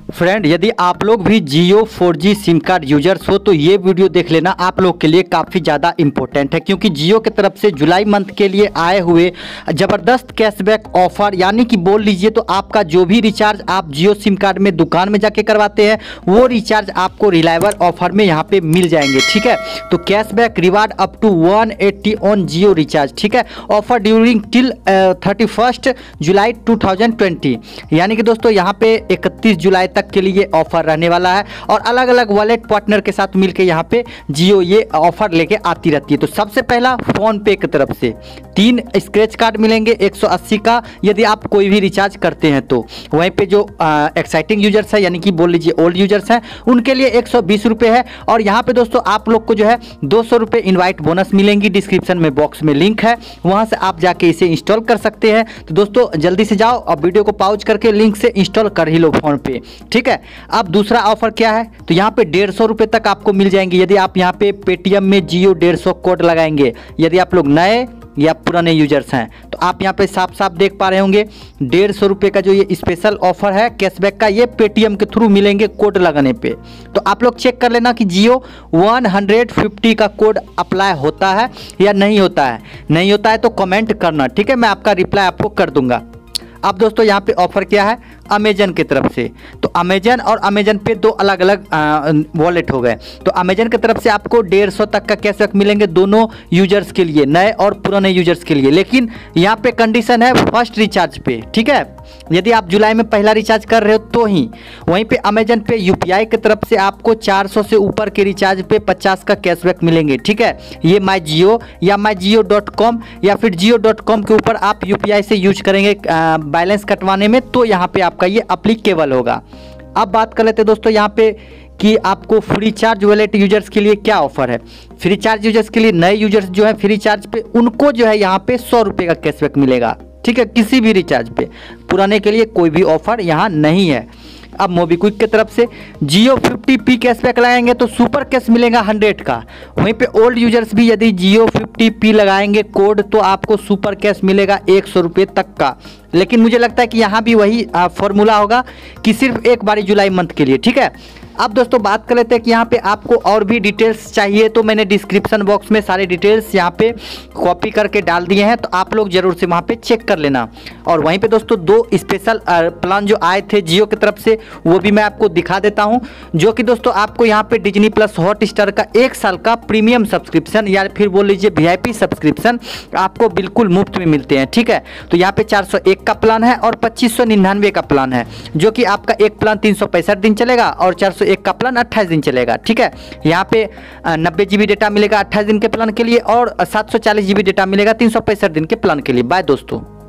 Friend, यदि आप लोग भी जियो 4G सिम कार्ड यूजर्स हो तो ये वीडियो देख लेना, आप लोग के लिए काफ़ी ज़्यादा इंपॉर्टेंट है, क्योंकि जियो की तरफ से जुलाई मंथ के लिए आए हुए ज़बरदस्त कैशबैक ऑफर, यानी कि बोल लीजिए तो आपका जो भी रिचार्ज आप जियो सिम कार्ड में दुकान में जाके करवाते हैं वो रिचार्ज आपको रिलायबल ऑफर में यहाँ पे मिल जाएंगे। ठीक है, तो cashback reward up to 180 on Jio recharge. ठीक है, ऑफर ड्यूरिंग टिल 31 जुलाई 2020, यानी कि दोस्तों यहाँ पे 31 जुलाई तक के लिए ऑफर रहने वाला है और अलग अलग वॉलेट पार्टनर के साथ मिलकर यहाँ पे जियो ये ऑफर लेके आती रहती है। तो सबसे पहला फोन पे की तरफ से 3 स्क्रैच कार्ड मिलेंगे 180 का, यदि आप कोई भी रिचार्ज करते हैं तो। वहीं पे जो एक्साइटिंग यूजर्स है, यानी कि बोल लीजिए ओल्ड यूजर्स हैं, उनके लिए 120 रुपये है। और यहाँ पे दोस्तों आप लोग को जो है 200 रुपये इन्वाइट बोनस मिलेंगी। डिस्क्रिप्शन में बॉक्स में लिंक है, वहाँ से आप जाके इसे इंस्टॉल कर सकते हैं। तो दोस्तों जल्दी से जाओ और वीडियो को पॉज करके लिंक से इंस्टॉल कर ही लो फोन पे। ठीक है, अब दूसरा ऑफर क्या है, तो यहाँ पे 150 रुपये तक आपको मिल जाएंगे यदि आप यहाँ पे पेटीएम में जियो 150 कोड लगाएंगे। यदि आप लोग नए या पुराने यूजर्स हैं तो आप यहाँ पे साफ साफ देख पा रहे होंगे 150 रुपये का जो ये स्पेशल ऑफर है कैशबैक का, ये पेटीएम के थ्रू मिलेंगे कोड लगाने पे। तो आप लोग चेक कर लेना कि जियो 150 का कोड अप्लाई होता है या नहीं होता है। नहीं होता है तो कमेंट करना, ठीक है, मैं आपका रिप्लाई आपको कर दूंगा। अब दोस्तों यहाँ पे ऑफर क्या है अमेजन की तरफ से, तो अमेजन और अमेजन पे 2 अलग अलग वॉलेट हो गए। तो अमेजन की तरफ से आपको 150 तक का कैशबैक मिलेंगे दोनों यूजर्स के लिए, नए और पुराने यूजर्स के लिए। लेकिन यहाँ पे कंडीशन है फर्स्ट रिचार्ज पे। ठीक है, यदि आप जुलाई में पहला रिचार्ज कर रहे हो तो ही। वहीं पे अमेजन पे यूपीआई की तरफ से आपको 400 से ऊपर के रिचार्ज पे 50 का कैशबैक मिलेंगे। ठीक है, ये माई जियो या myjio.com या फिर जियो.com के ऊपर आप यूपीआई से यूज करेंगे बैलेंस कटवाने में, तो यहाँ पे आपका ये अप्लीकेबल होगा। अब बात कर लेते हैं दोस्तों यहाँ पे कि आपको फ्री चार्ज वॉलेट यूजर्स के लिए क्या ऑफर है। फ्री चार्ज यूजर्स के लिए नए यूजर्स जो है फ्री चार्ज पे, उनको जो है यहाँ पे 100 रुपये का कैशबैक मिलेगा। ठीक है, किसी भी रिचार्ज पे। पुराने के लिए कोई भी ऑफर यहाँ नहीं है। अब मोबीक्विक की तरफ से जियो 50p कैशबैक लगाएंगे तो सुपर कैश मिलेगा 100 का। वहीं पे ओल्ड यूजर्स भी यदि जियो 50p लगाएंगे कोड तो आपको सुपर कैश मिलेगा 100 रुपये तक का। लेकिन मुझे लगता है कि यहाँ भी वही फॉर्मूला होगा कि सिर्फ एक बारी जुलाई मंथ के लिए। ठीक है, अब दोस्तों बात कर लेते हैं कि यहाँ पे आपको और भी डिटेल्स चाहिए तो मैंने डिस्क्रिप्शन बॉक्स में सारे डिटेल्स यहाँ पे कॉपी करके डाल दिए हैं, तो आप लोग जरूर से वहाँ पे चेक कर लेना। और वहीं पे दोस्तों 2 स्पेशल प्लान जो आए थे जियो की तरफ से वो भी मैं आपको दिखा देता हूँ, जो कि दोस्तों आपको यहाँ पे डिज्नी प्लस हॉटस्टार का 1 साल का प्रीमियम सब्सक्रिप्शन या फिर बोल लीजिए VIP सब्सक्रिप्शन आपको बिल्कुल मुफ्त में मिलते हैं। ठीक है, तो यहाँ पे 401 का प्लान है और 2599 का प्लान है, जो कि आपका एक प्लान 365 दिन चलेगा और 401 का प्लान 28 दिन चलेगा। ठीक है, यहाँ पे 90 GB डेटा मिलेगा 28 दिन के प्लान के लिए और 740 GB डेटा मिलेगा 365 दिन के प्लान के लिए। बाय दोस्तों।